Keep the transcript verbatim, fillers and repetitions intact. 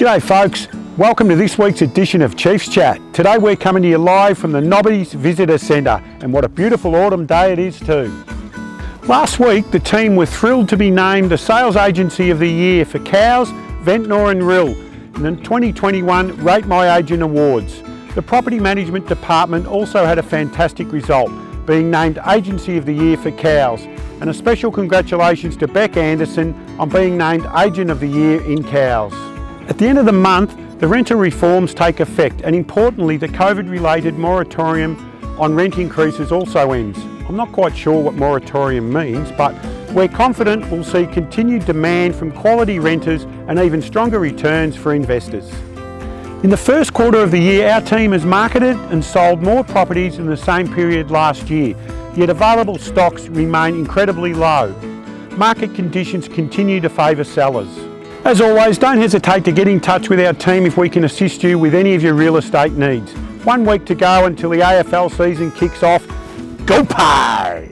G'day folks, welcome to this week's edition of Chiefs Chat. Today we're coming to you live from the Nobbies Visitor Centre, and what a beautiful autumn day it is too. Last week the team were thrilled to be named the Sales Agency of the Year for Cowes, Ventnor and Rhyl in the twenty twenty-one Rate My Agent Awards. The Property Management Department also had a fantastic result, being named Agency of the Year for Cowes, and a special congratulations to Beck Anderson on being named Agent of the Year in Cowes. At the end of the month, the rental reforms take effect, and importantly the COVID-related moratorium on rent increases also ends. I'm not quite sure what moratorium means, but we're confident we'll see continued demand from quality renters and even stronger returns for investors. In the first quarter of the year, our team has marketed and sold more properties than the same period last year, yet available stocks remain incredibly low. Market conditions continue to favour sellers. As always, don't hesitate to get in touch with our team if we can assist you with any of your real estate needs. One week to go until the A F L season kicks off. Go Pies!